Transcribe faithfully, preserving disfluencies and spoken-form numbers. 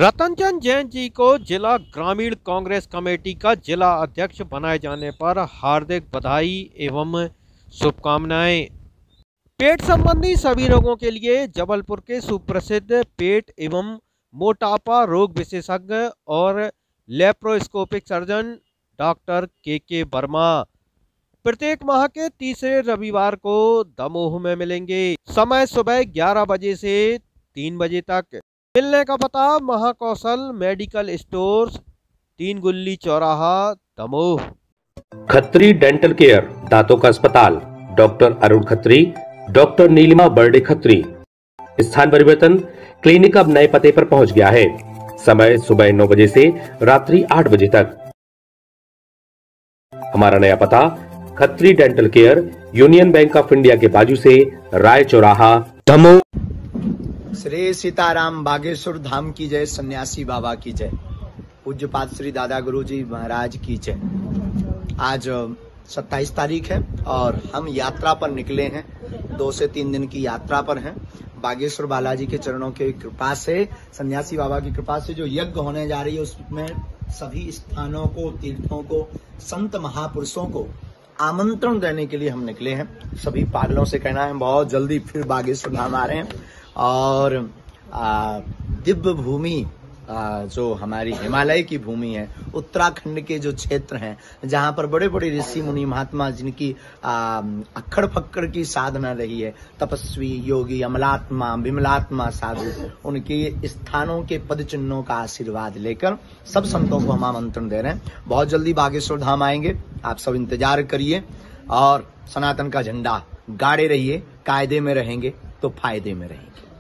रतनचंद जैन जी को जिला ग्रामीण कांग्रेस कमेटी का जिला अध्यक्ष बनाए जाने पर हार्दिक बधाई एवं शुभकामनाएं। पेट संबंधी सभी रोगों के लिए जबलपुर के सुप्रसिद्ध पेट एवं मोटापा रोग विशेषज्ञ और लेप्रोस्कोपिक सर्जन डॉक्टर के के वर्मा प्रत्येक माह के तीसरे रविवार को दमोह में मिलेंगे। समय सुबह ग्यारह बजे से तीन बजे तक। मिलने का पता महाकौशल मेडिकल स्टोर्स, तीन गुल्ली चौराहा, दमोह। खत्री डेंटल केयर दांतों का अस्पताल, डॉक्टर अरुण खत्री, डॉक्टर नीलिमा बर्डे खत्री। स्थान परिवर्तन, क्लिनिक अब नए पते पर पहुंच गया है। समय सुबह नौ बजे से रात्रि आठ बजे तक। हमारा नया पता, Khatri dental care, Union Bank of India के बाजू से राय चौराहा, दमोह। श्री सीताराम बागेश्वर धाम की जय, सन्यासी बाबा की जय, पूज्यपाद श्री दादा गुरु जी महाराज की जय। आज सत्ताईस तारीख है और हम यात्रा पर निकले हैं। दो से तीन दिन की यात्रा पर हैं। बागेश्वर बालाजी के चरणों के कृपा से, सन्यासी बाबा की कृपा से जो यज्ञ होने जा रही है उसमें सभी स्थानों को, तीर्थों को, संत महापुरुषों को आमंत्रण देने के लिए हम निकले हैं। सभी पागलों से कहना है बहुत जल्दी फिर बागेश्वर धाम आ रहे हैं। और दिव्य भूमि जो हमारी हिमालय की भूमि है, उत्तराखंड के जो क्षेत्र हैं जहां पर बड़े बड़े ऋषि मुनि महात्मा जिनकी अक्खड़ फक्कड़ की साधना रही है, तपस्वी योगी अमलात्मा विमलात्मा साधु, उनके स्थानों के पद चिन्हों का आशीर्वाद लेकर सब संतों को हम आमंत्रण दे रहे हैं। बहुत जल्दी बागेश्वर धाम आएंगे, आप सब इंतजार करिए और सनातन का झंडा गाड़े रहिए। कायदे में रहेंगे तो फायदे में रहेंगे।